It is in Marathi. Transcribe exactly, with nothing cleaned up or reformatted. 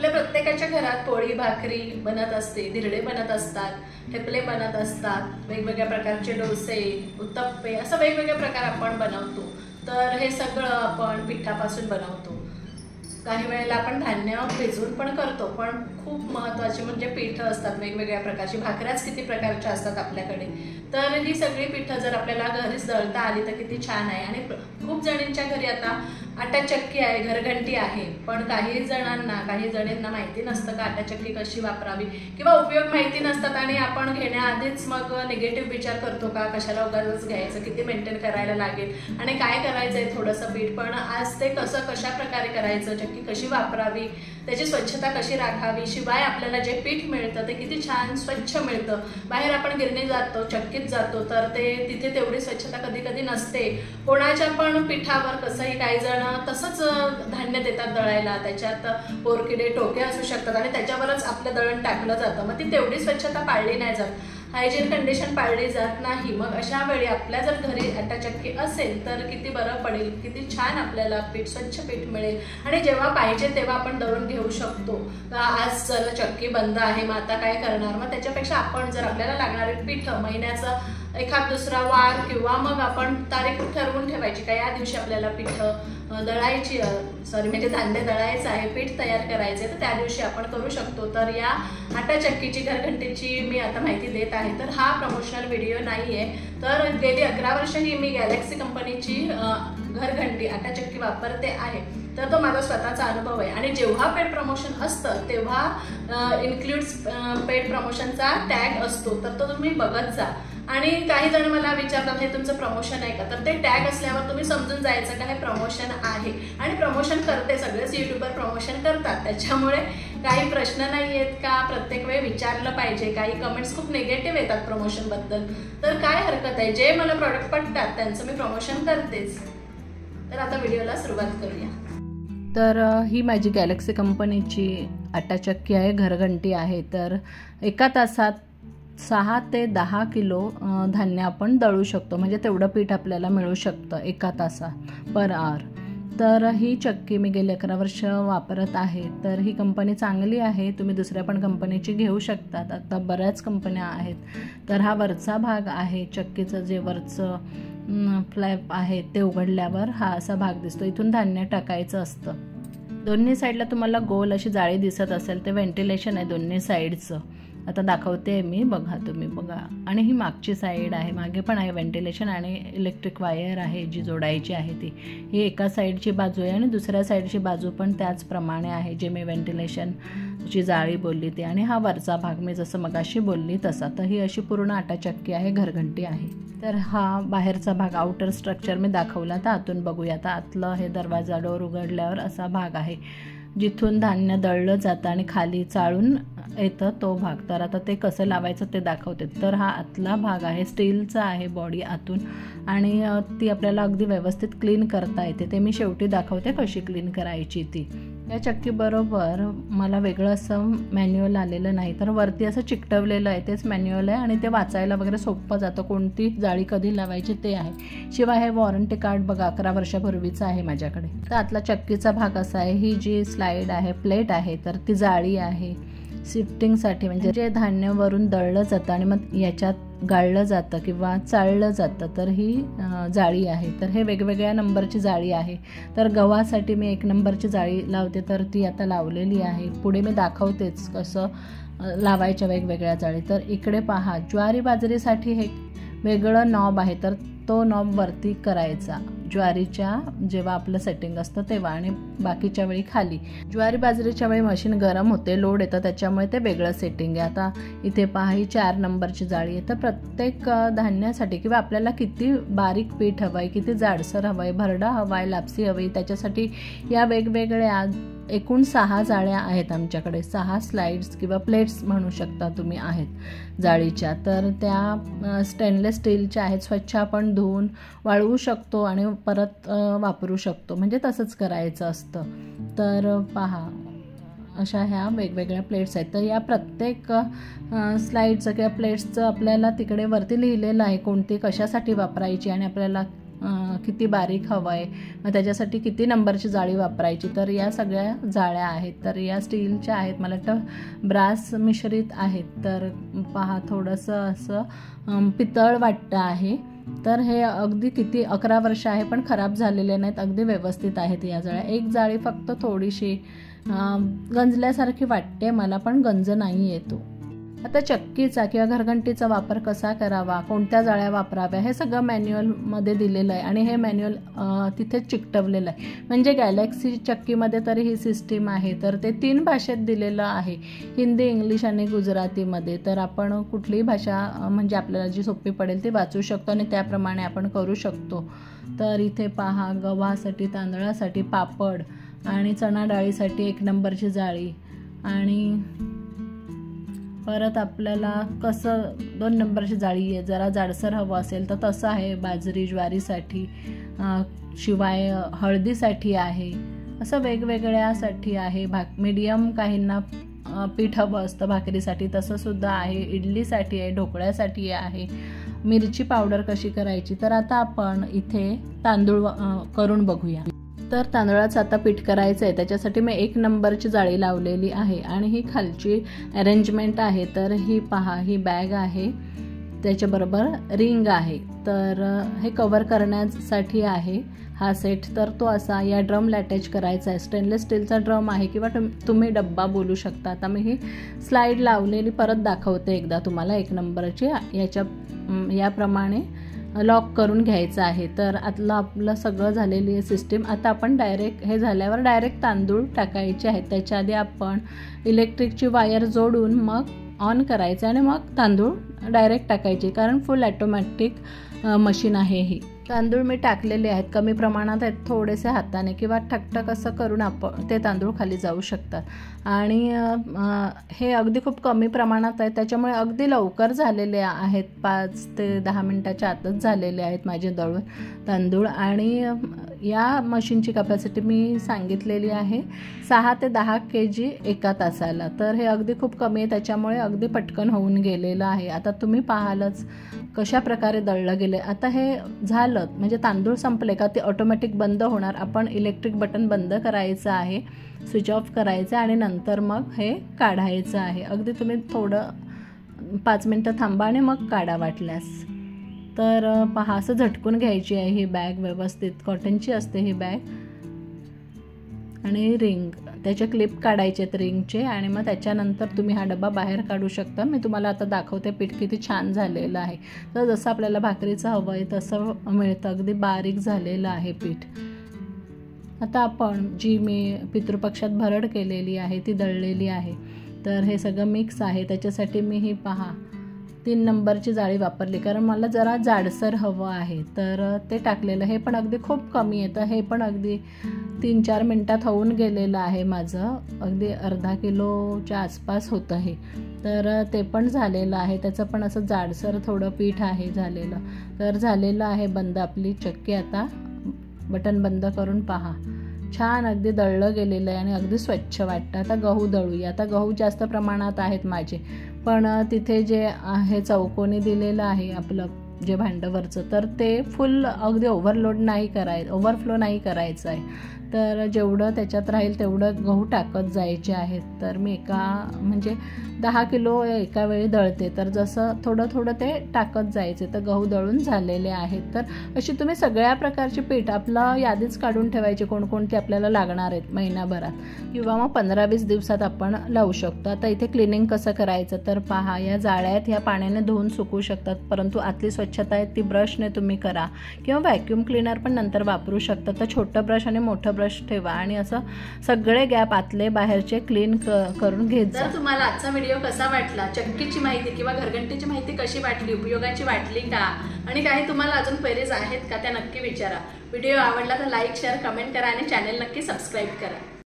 आपल्या प्रत्येकाच्या घरात पोळी भाकरी बनत असते, धिरडे बनत असतात, ठेपले बनत असतात, वेगवेगळ्या प्रकारचे डोसे, उत्तप्पे असं वेगवेगळे प्रकार आपण बनवतो। तर हे सगळं आपण पिठापासून बनवतो। काही वेळेला आपण धान्य भिजवून पण करतो, पण खूप महत्त्वाची म्हणजे पीठं असतात वेगवेगळ्या प्रकारची। भाकऱ्याच किती प्रकारच्या असतात आपल्याकडे। तर ही सगळी पीठं जर आपल्याला घरीच दळता आली तर किती छान आहे। आणि खूप जणींच्या घरी आता आटा चक्की आहे, घरघंटी आहे, पण काही जणांना काही जणींना माहिती नसतं का आटा चक्की कशी वापरावी किंवा उपयोग माहिती नसतात आणि आपण घेण्याआधीच मग निगेटिव्ह विचार करतो का कशाला उगाच घ्यायचं, किती मेंटेन करायला लागेल आणि काय करायचंय थोडंसं पीठ। पण आज ते कसं कशा प्रकारे करायचं, चक्की कशी वापरावी, त्याची स्वच्छता कशी राखावी, शिवाय आपल्याला जे पीठ मिळतं ते किती छान स्वच्छ मिळतं। बाहेर आपण गिरणी जातो, चक्कीत जातो तर ते तिथे तेवढी स्वच्छता कधी कधी नसते। कोणाच्या पण पिठावर कसंही काही जण तसंच धान्य देतात दळायला, त्याच्यात पोरकिडे टोके असू शकतात आणि त्याच्यावरच आपलं दळण टाकलं जातं। मग ती तेवढी स्वच्छता पाळली नाही जात, हायजीन कंडिशन पाळली जात नाही। मग अशा वेळी आपल्या जर घरी आटा चक्की असेल तर किती बरं पडेल, किती छान आपल्याला पीठ स्वच्छ पीठ मिळेल आणि जेव्हा पाहिजे तेव्हा आपण दळून घेऊ शकतो। आज जर चक्की बंद आहे मग आता काय करणार, मग त्याच्यापेक्षा आपण जर आपल्याला लागणारे पीठ महिन्याचा एखाद दुसरा वार किंवा मग आपण तारीख ठरवून ठेवायची का या दिवशी आपल्याला पीठ दळायची सॉरी म्हणजे धान्य दळायचं आहे, पीठ तयार करायचे, तर त्या दिवशी आपण करू शकतो। तर या आटा चक्कीची घरघंटीची मी आता माहिती देत आहे। तर हा प्रमोशनल व्हिडिओ नाही आहे। तर गेली अकरा वर्ष ही मी गॅलेक्सी कंपनीची घरघंटी आटा चक्की वापरते आहे। तर तो माझा स्वतःचा अनुभव आहे आणि जेव्हा पेड प्रमोशन असतं तेव्हा इन्क्लूड्स पेड प्रमोशनचा टॅग असतो, तर तो तुम्ही बघत जा। आणि काही जण मला विचारतात हे तुमचं प्रमोशन आहे का, तर ते टॅग असल्यावर तुम्ही समजून जायचं का हे प्रमोशन आहे। आणि प्रमोशन करते, सगळेच युट्यूबर प्रमोशन करतात, त्याच्यामुळे काही प्रश्न नाही आहेत का प्रत्येक वेळी विचारलं पाहिजे। काही कमेंट्स खूप निगेटिव्ह येतात प्रमोशन बद्दल, तर काय हरकत आहे, जे मला प्रॉडक्ट पटतात त्यांचं मी प्रमोशन करतेच। तर आता व्हिडिओला सुरुवात करूया। तर ही माझी गॅलेक्सी कंपनीची आटा चक्की आहे, घरघंटी आहे। तर एका तासात सहा ते दहा किलो धान्य आपण दळू शकतो, म्हणजे तेवढं पीठ आपल्याला मिळू शकतं एका तासात पर आवर। तर ही चक्की मी गेली अकरा वर्ष वापरत आहे। तर ही कंपनी चांगली आहे, तुम्ही दुसऱ्या पण कंपनीची घेऊ शकतात, आता बऱ्याच कंपन्या आहेत। तर हा वरचा भाग आहे चक्कीचं, जे वरचं फ्लॅप आहे ते उघडल्यावर हा असा भाग दिसतो, इथून धान्य टाकायचं असतं। दोन्ही साईडला तुम्हाला गोल अशी जाळी दिसत असेल, ते व्हेंटिलेशन आहे दोन्ही साईडचं। आता दाखवते मी, बघा तुम्ही बघा। आणि ही मागची साईड आहे, मागे पण आहे व्हेंटिलेशन आणि इलेक्ट्रिक वायर आहे जी जोडायची आहे ती। ही एका साईडची बाजू आहे आणि दुसऱ्या साईडची बाजू पण त्याचप्रमाणे आहे, जे मी व्हेंटिलेशनची जाळी बोलली ती। आणि हा वरचा भाग मी जसं मगाशी बोलली तसा। तर ही अशी पूर्ण आटा चक्की आहे, घरघंटी आहे। तर हा बाहेरचा भाग आउटर स्ट्रक्चर मी दाखवला, तर आतून बघूया। तर आतलं हे दरवाजा डोर उघडल्यावर असा भाग आहे, जिथून धान्य दळलं जातं आणि खाली चाळून येतं तो भाग। तर आता ते कसं लावायचं ते दाखवते। तर हा आतला भाग आहे, स्टीलचा आहे बॉडी आतून, आणि ती आपल्याला अगदी व्यवस्थित क्लीन करता येते, ते मी शेवटी दाखवते कशी क्लीन करायची ती। या चक्कीबरोबर मला वेगळं असं मॅन्युअल आलेलं नाही, तर वरती असं चिकटवलेलं आहे, तेच मॅन्युअल आहे आणि ते वाचायला वगैरे सोपं जातं, कोणती जाळी कधी लावायची ते आहे। शिवाय हे वॉरंटी कार्ड बघा अकरा वर्षापूर्वीचं आहे माझ्याकडे। तर आतला चक्कीचा भाग असा आहे, ही जी स्लाईड आहे, प्लेट आहे, तर ती जाळी आहे शिफ्टिंगसाठी, म्हणजे जे धान्य वरून दळलं जातं आणि मग याच्यात गाळलं जातं किंवा चाळलं जातं, तर ही जाळी आहे। तर हे वेगवेगळ्या नंबरची जाळी आहे। तर गव्हासाठी मी एक नंबरची जाळी लावते, तर ती आता लावलेली आहे। पुढे मी दाखवतेच कसं लावायच्या वेगवेगळ्या जाळी। तर इकडे पहा, ज्वारी बाजरीसाठी हे वेगळं नॉब आहे, तर तो नॉब वरती करायचा ज्वारीच्या जेव्हा आपलं सेटिंग असतं तेव्हा, आणि बाकीच्या वेळी खाली। ज्वारी बाजरीच्या वेळी मशीन गरम होते, लोड येतं, त्याच्यामुळे ते वेगळं सेटिंग आहे। आता इथे पहा ही चार नंबरची जाळी आहे। तर प्रत्येक धान्यासाठी किंवा आपल्याला किती बारीक पीठ हवं आहे, किती जाडसर हवं आहे, भरडा हवा आहे, लापसी हवी, त्याच्यासाठी या वेगवेगळ्या एकूण सहा जाळ्या आहेत आमच्याकडे, सहा स्लाइड्स किंवा प्लेट्स म्हणू शकता तुम्ही आहेत जाळीच्या। तर त्या स्टेनलेस स्टीलच्या आहेत, स्वच्छ आपण धुवून वाळवू शकतो आणि परत वापरू शकतो, म्हणजे तसंच करायचं असतं। तर पहा अशा ह्या वेगवेगळ्या प्लेट्स आहेत। तर या प्रत्येक स्लाइडचं किंवा प्लेट्सचं आपल्याला तिकडे वरती लिहिलेलं आहे कोणती कशासाठी वापरायची आणि आपल्याला किती बारीक हवं आहे, मग त्याच्यासाठी किती नंबरची जाळी वापरायची, तर या सगळ्या जाळ्या आहेत. तर या स्टीलच्या आहेत, मला वाटतं ब्रास मिश्रित आहेत. तर पहा थोडंसं असं पितळ वाटतं आहे. तर हे अगदी किती अकरा वर्ष आहे पण खराब झालेले नाहीत, अगदी व्यवस्थित आहेत या जाळ्या. एक जाळी फक्त थोडीशी गंजल्यासारखी वाटते मला, पण गंज नाही येतो. आता चक्कीचा किंवा घरघंटीचा वापर कसा करावा, कोणत्या जाळ्या वापराव्या, हे सगळं मॅन्युअलमध्ये दिलेलं आहे आणि हे मॅन्युअल तिथेच चिकटवलेलं आहे. म्हणजे गॅलेक्सी चक्कीमध्ये तरी ही सिस्टीम आहे. तर ते तीन भाषेत दिलेलं आहे, हिंदी, इंग्लिश आणि गुजरातीमध्ये. तर आपण कुठलीही भाषा म्हणजे आपल्याला जी सोपी पडेल ती वाचू शकतो आणि त्याप्रमाणे आपण करू शकतो. तर इथे पहा, गव्हासाठी, तांदळासाठी पापड आणि चणा डाळीसाठी एक नंबरची जाळी, आणि परत आपल्याला कसं दोन नंबरची जाळी आहे, जरा जाडसर हवं असेल तर तसं आहे. बाजरी ज्वारीसाठी, शिवाय हळदीसाठी आहे, असं वेगवेगळ्यासाठी आहे. भाक मीडियम काहींना पीठ हवं असतं भाकरीसाठी, तसंसुद्धा आहे. इडलीसाठी आहे, ढोकळ्यासाठी आहे. मिरची पावडर कशी करायची, तर आता आपण इथे तांदूळ करून बघूया. तर तांदळाचं आता पीठ करायचं आहे, त्याच्यासाठी मी एक नंबरची जाळी लावलेली आहे आणि ही खालची अरेंजमेंट आहे. तर ही पहा, ही बॅग आहे, त्याच्याबरोबर रिंग आहे. तर हे कवर करण्यासाठी आहे हा सेट. तर तो असा या ड्रमला अटॅच करायचा आहे. स्टेनलेस स्टीलचा ड्रम आहे किंवा तुम्ही डब्बा बोलू शकता. आता मी ही स्लाईड लावलेली परत दाखवते एकदा तुम्हाला. एक नंबरची याच्या याप्रमाणे लॉक करून घ्यायचं आहे. तर आतलं आपलं सगळं झालेली आहे सिस्टीम. आता आपण डायरेक्ट हे झाल्यावर डायरेक्ट तांदूळ टाकायचे आहेत. त्याच्या आधी आपण इलेक्ट्रिकची वायर जोडून मग ऑन करायचं आणि मग तांदूळ डायरेक्ट टाकायचे, कारण फुल ॲटोमॅटिक मशीन आहे ही. तांदूळ मी टाकलेले आहेत, कमी प्रमाणात आहेत, थोडेसे हाताने किंवा ठकठक असं करून आपण ते तांदूळ खाली जाऊ शकतात. आणि हे अगदी खूप कमी प्रमाणात आहे, त्याच्यामुळे अगदी लवकर झालेले आहेत. पाच ते दहा मिनटाच्या आतच झालेले आहेत माझे दळून तांदूळ. आणि या मशीनची कपॅसिटी मी सांगितलेली आहे सहा ते दहा के जी एका तासाला. तर हे अगदी खूप कमी आहे, त्याच्यामुळे अगदी पटकन होऊन गेलेलं आहे. आता तुम्ही पाहालच कशा प्रकारे दळलं गेले. आता हे झालं म्हणजे तांदूळ संपले का ते ऑटोमॅटिक बंद होणार. आपण इलेक्ट्रिक बटन बंद करायचं आहे, स्विच ऑफ करायचं आणि नंतर मग हे काढायचं आहे. अगदी तुम्ही थोडं पाच मिनटं थांबा आणि मग काढा वाटल्यास. तर पहा, असं झटकून घ्यायची आहे ही बॅग व्यवस्थित. कॉटनची असते ही बॅग. आणि रिंग, त्याचे क्लिप काढायचे आहेत रिंगचे, आणि मग त्याच्यानंतर तुम्ही हा डबा बाहेर काढू शकता. मी तुम्हाला आता दाखवते पीठ किती छान झालेलं आहे. तर जसं आपल्याला भाकरीचं हवं आहे तसं मिळतं, अगदी बारीक झालेलं आहे पीठ. आता आपण जी मी पितृपक्षात भरड केलेली आहे ती दळलेली आहे. तर हे सगळं मिक्स आहे, त्याच्यासाठी मी ही पहा तीन नंबरची जाळी वापरली, कारण मला जरा जाडसर हवं आहे. तर ते टाकलेलं, हे पण अगदी खूप कमी येतं. हे पण अगदी तीन चार मिनटात होऊन गेलेलं आहे माझं. अगदी अर्धा किलोच्या आसपास होतं हे. तर ते पण झालेलं आहे. त्याचं पण असं जाडसर थोडं पीठ आहे झालेलं. तर झालेलं आहे बंद आपली चक्की. आता बटन बंद करून पहा, छान अगदी दळलं गेलेलं आहे आणि अगदी स्वच्छ वाटतं. आता गहू दळूया. आता गहू जास्त प्रमाणात आहेत माझे, पण तिथे जे आहे चौकोनी दिलेलं आहे आपलं जे भांडवरचं, तर ते फुल अगदी ओव्हरलोड नाही करायचं, ओव्हरफ्लो नाही करायचं आहे. तर जेवढं त्याच्यात राहील तेवढं गहू टाकत जायचे आहेत. तर मी एका म्हणजे दहा किलो एका वेळी दळते, तर जसं थोडं थोडं ते टाकत जायचे. तर गहू दळून झालेले आहेत. तर अशी तुम्ही सगळ्या प्रकारची पीठ आपलं यादीच काढून ठेवायची, कोणकोणती आपल्याला लागणार आहेत महिनाभरात किंवा मग पंधरा वीस दिवसात आपण लावू शकतो. आता इथे क्लिनिंग कसं करायचं, तर पहा, या जाळ्या आहेत, ह्या पाण्याने धुवून सुकू शकतात, परंतु आतली स्वच्छता आहे ती ब्रशने तुम्ही करा किंवा व्हॅक्यूम क्लिनर पण नंतर वापरू शकता. तर छोटं ब्रश आणि मोठं ब्रश ठेवा आणि असं सगळे गॅप आतले बाहेरचे क्लीन करून घेत जा. तर तुम्हाला आजचा व्हिडिओ कसा वाटला, चक्कीची माहिती किंवा घरघंटीची माहिती कशी वाटली, उपयोगाची वाटली का, आणि काही तुम्हाला अजून क्वेरीज आहेत का त्या नक्की विचारा. व्हिडिओ आवडला तर लाईक, शेअर, कमेंट करा आणि चॅनल नक्की सबस्क्राईब करा.